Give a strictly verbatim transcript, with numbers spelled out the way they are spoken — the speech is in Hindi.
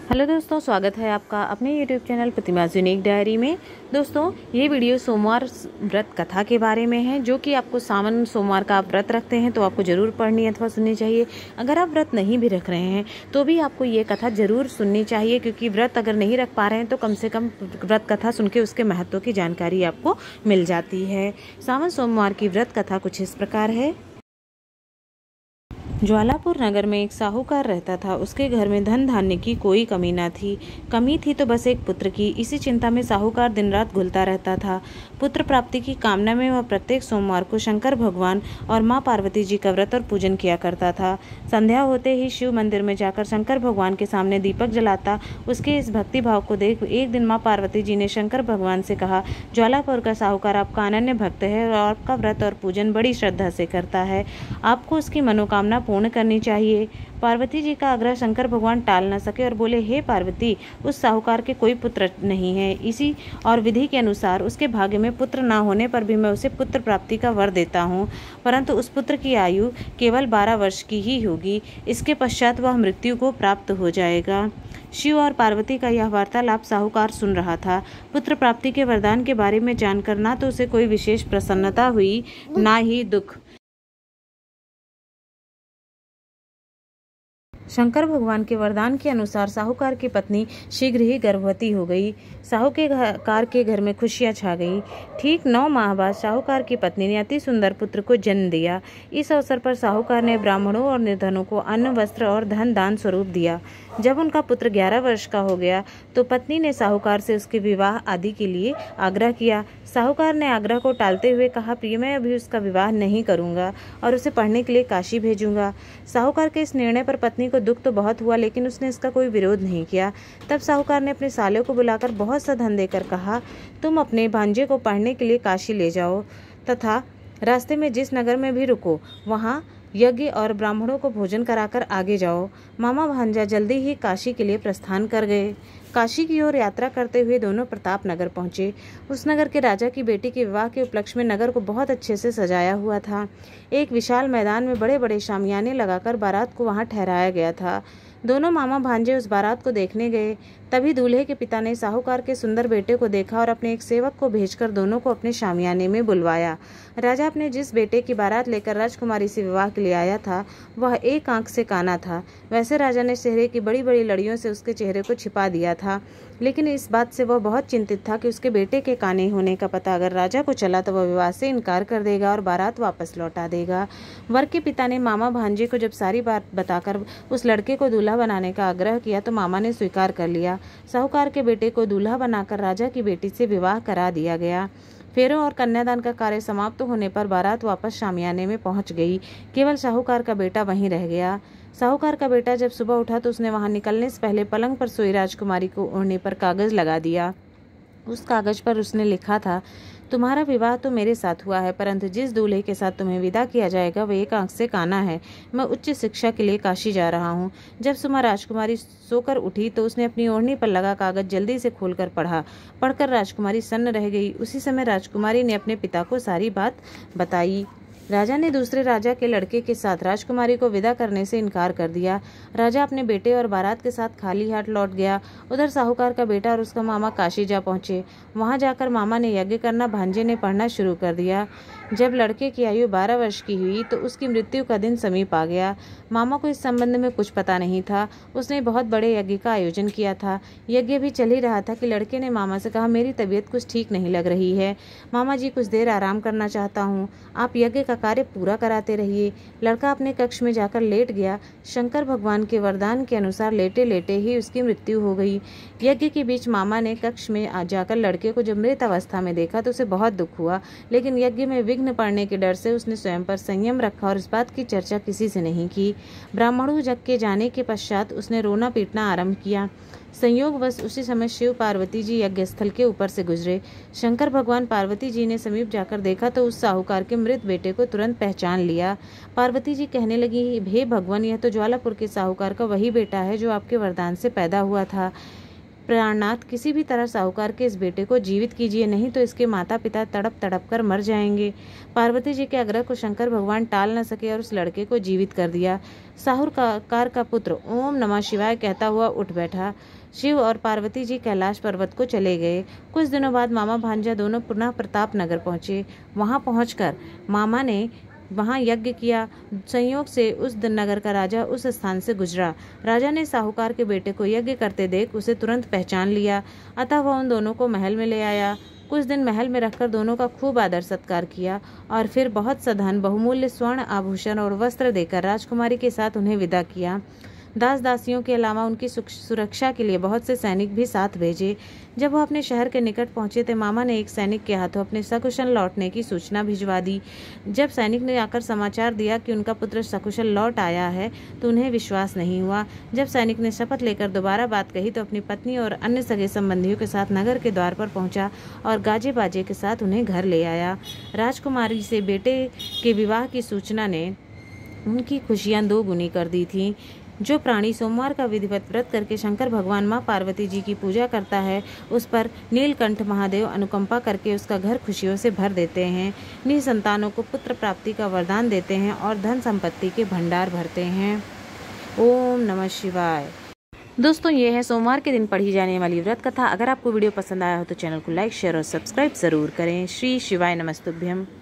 हेलो दोस्तों, स्वागत है आपका अपने YouTube channel Pratima's unique diary में। दोस्तों, ये वीडियो सोमवार व्रत कथा के बारे में है, जो कि आपको सावन सोमवार का आप व्रत रखते हैं तो आपको ज़रूर पढ़नी अथवा सुननी चाहिए। अगर आप व्रत नहीं भी रख रहे हैं तो भी आपको ये कथा ज़रूर सुननी चाहिए, क्योंकि व्रत अगर नहीं रख पा रहे हैं तो कम से कम व्रत कथा सुन के उसके महत्व की जानकारी आपको मिल जाती है। सावन सोमवार की व्रत कथा कुछ इस प्रकार है। ज्वालापुर नगर में एक साहूकार रहता था। उसके घर में धन धान्य की कोई कमी न थी। कमी थी तो बस एक पुत्र की। इसी चिंता में साहूकार दिन रात घुलता रहता था। पुत्र प्राप्ति की कामना में वह प्रत्येक सोमवार को शंकर भगवान और माँ पार्वती जी का व्रत और पूजन किया करता था। संध्या होते ही शिव मंदिर में जाकर शंकर भगवान के सामने दीपक जलाता। उसके इस भक्ति भाव को देख एक दिन माँ पार्वती जी ने शंकर भगवान से कहा, ज्वालापुर का साहूकार आपका अनन्य भक्त है और आपका व्रत और पूजन बड़ी श्रद्धा से करता है। आपको उसकी मनोकामना पूर्ण करनी चाहिए। पार्वती जी का आग्रह शंकर भगवान टाल न सके और बोले, हे पार्वती, उस साहूकार के कोई पुत्र नहीं है। इसी और विधि के अनुसार उसके भाग्य में पुत्र न होने पर भी मैं उसे पुत्र प्राप्ति का वर देता हूँ, परंतु उस पुत्र की आयु केवल बारह वर्ष की ही होगी। इसके पश्चात वह मृत्यु को प्राप्त हो जाएगा। शिव और पार्वती का यह वार्तालाप साहूकार सुन रहा था। पुत्र प्राप्ति के वरदान के बारे में जानकर ना तो उसे कोई विशेष प्रसन्नता हुई, ना ही दुख। शंकर भगवान के वरदान के अनुसार साहूकार की पत्नी शीघ्र ही गर्भवती हो गई। साहूकार के घर में खुशियां छा गई। ठीक नौ माह बाद साहूकार की पत्नी ने अति सुंदर पुत्र को जन्म दिया। इस अवसर पर साहूकार ने ब्राह्मणों और निर्धनों को अन्न, वस्त्र और धन दान स्वरूप दिया। जब उनका पुत्र ग्यारह वर्ष का हो गया तो पत्नी ने साहूकार से उसके विवाह आदि के लिए आग्रह किया। साहूकार ने आग्रह को टालते हुए कहा, प्रिय, मैं अभी उसका विवाह नहीं करूंगा और उसे पढ़ने के लिए काशी भेजूंगा। साहूकार के इस निर्णय पर पत्नी को दुख तो बहुत हुआ, लेकिन उसने इसका कोई विरोध नहीं किया। तब साहूकार ने अपने सालों को बुलाकर बहुत सा धन देकर कहा, तुम अपने भांजे को पढ़ने के लिए काशी ले जाओ तथा रास्ते में जिस नगर में भी रुको वहाँ यज्ञ और ब्राह्मणों को भोजन कराकर आगे जाओ। मामा भांजा जल्दी ही काशी के लिए प्रस्थान कर गए। काशी की ओर यात्रा करते हुए दोनों प्रताप नगर पहुंचे। उस नगर के राजा की बेटी के विवाह के उपलक्ष्य में नगर को बहुत अच्छे से सजाया हुआ था। एक विशाल मैदान में बड़े बड़े शामियाने लगाकर बारात को वहां ठहराया गया था। दोनों मामा भांजे उस बारात को देखने गए। तभी दूल्हे के पिता ने साहूकार के सुंदर बेटे को देखा और अपने एक सेवक को भेजकर दोनों को अपने शामियाने में बुलवाया। राजा अपने जिस बेटे की बारात लेकर राजकुमारी से विवाह के लिए आया था वह एक आंख से काना था। वैसे राजा ने चेहरे की बड़ी बड़ी लड़ियों से उसके चेहरे को छिपा दिया था, लेकिन इस बात से वह बहुत चिंतित था कि उसके बेटे के काने होने का पता अगर राजा को चला तो वह विवाह से इनकार कर देगा और बारात वापस लौटा देगा। वर के पिता ने मामा भांजे को जब सारी बात बताकर उस लड़के को दूल्हा बनाने का आग्रह किया तो मामा ने स्वीकार कर लिया। साहूकार के बेटे को दूल्हा बनाकर राजा की बेटी से विवाह करा दिया गया। फेरों और कन्यादान का कार्य समाप्त होने पर बारात वापस शामियाने में पहुंच गई। केवल साहूकार का बेटा वहीं रह गया। साहूकार का बेटा जब सुबह उठा तो उसने वहां निकलने से पहले पलंग पर सोई राजकुमारी को ओढ़ने पर कागज लगा दिया। उस कागज पर उसने लिखा था, तुम्हारा विवाह तो मेरे साथ हुआ है, परंतु जिस दूल्हे के साथ तुम्हें विदा किया जाएगा वह एक आंख से काना है। मैं उच्च शिक्षा के लिए काशी जा रहा हूँ। जब सुमा राजकुमारी सोकर उठी तो उसने अपनी ओढ़नी पर लगा कागज जल्दी से खोलकर पढ़ा। पढ़कर राजकुमारी सन्न रह गई। उसी समय राजकुमारी ने अपने पिता को सारी बात बताई। राजा ने दूसरे राजा के लड़के के साथ राजकुमारी को विदा करने से इनकार कर दिया। राजा अपने बेटे और बारात के साथ खाली हाथ लौट गया। उधर साहूकार का बेटा और उसका मामा काशी जा पहुंचे। वहां जाकर मामा ने यज्ञ करना, भांजे ने पढ़ना शुरू कर दिया। जब लड़के की आयु बारह वर्ष की हुई तो उसकी मृत्यु का दिन समीप आ गया। मामा को इस संबंध में कुछ पता नहीं था। उसने बहुत बड़े यज्ञ का आयोजन किया था। यज्ञ भी चल ही रहा था कि लड़के ने मामा से कहा, मेरी तबीयत कुछ ठीक नहीं लग रही है। मामा जी, कुछ देर आराम करना चाहता हूँ। आप यज्ञ का कार्य पूरा कराते रहिए। लड़का अपने कक्ष में जाकर लेट गया। शंकर भगवान के वरदान के अनुसार लेटे लेटे ही उसकी मृत्यु हो गई। यज्ञ के बीच मामा ने कक्ष में जाकर लड़के को जब मृत अवस्था में देखा तो उसे बहुत दुख हुआ, लेकिन यज्ञ में विघ्न पड़ने के डर से उसने स्वयं पर संयम रखा और इस बात की चर्चा किसी से नहीं की। ब्राह्मणों जग के जाने के पश्चात उसने रोना पीटना आरंभ किया। संयोगवश उसी समय शिव पार्वती जी यज्ञ स्थल के ऊपर से गुजरे। शंकर भगवान पार्वती जी ने समीप जाकर देखा तो उस साहूकार के मृत बेटे को तुरंत पहचान लिया। पार्वती जी कहने लगी, हे भगवान, यह तो ज्वालापुर के साहूकार का वही बेटा है जो आपके वरदान से पैदा हुआ था। प्राणनाथ किसी भी तरह साहूकार के इस बेटे को जीवित कीजिए, नहीं तो इसके माता पिता तड़प तड़प कर मर जाएंगे। पार्वती जी के आग्रह को शंकर भगवान टाल न सके और उस लड़के को जीवित कर दिया। साहूकार का पुत्र ओम नमः शिवाय कहता हुआ उठ बैठा। शिव और पार्वती जी कैलाश पर्वत को चले गए। कुछ दिनों बाद मामा भांजा दोनों पुनः प्रताप नगर पहुंचे। वहां पहुंचकर मामा ने वहां यज्ञ किया। संयोग से उस नगर का राजा उस स्थान से गुजरा। राजा ने साहूकार के बेटे को यज्ञ करते देख उसे तुरंत पहचान लिया, अतः वह उन दोनों को महल में ले आया। कुछ दिन महल में रखकर दोनों का खूब आदर सत्कार किया और फिर बहुत सा धन, बहुमूल्य स्वर्ण आभूषण और वस्त्र देकर राजकुमारी के साथ उन्हें विदा किया। दास दासियों के अलावा उनकी सुरक्षा के लिए बहुत से सैनिक भी साथ भेजे। जब वह अपने शहर के निकट पहुंचे तो मामा ने एक सैनिक के हाथों अपने सकुशल लौटने की सूचना भिजवा दी। जब सैनिक ने आकर समाचार दिया कि उनका पुत्र सकुशल लौट आया है तो उन्हें विश्वास नहीं हुआ। जब सैनिक ने शपथ लेकर दोबारा बात कही तो अपनी पत्नी और अन्य सगे संबंधियों के साथ नगर के द्वार पर पहुंचा और गाजे बाजे के साथ उन्हें घर ले आया। राजकुमारी से बेटे के विवाह की सूचना ने उनकी खुशियां दो गुनी कर दी थी। जो प्राणी सोमवार का विधिवत व्रत करके शंकर भगवान माँ पार्वती जी की पूजा करता है, उस पर नीलकंठ महादेव अनुकंपा करके उसका घर खुशियों से भर देते हैं, निसंतानों को पुत्र प्राप्ति का वरदान देते हैं और धन संपत्ति के भंडार भरते हैं। ओम नमः शिवाय। दोस्तों, ये है सोमवार के दिन पढ़ी जाने वाली व्रत कथा। अगर आपको वीडियो पसंद आया हो तो चैनल को लाइक, शेयर और सब्सक्राइब जरूर करें। श्री शिवाय नमस्तुभ्यम।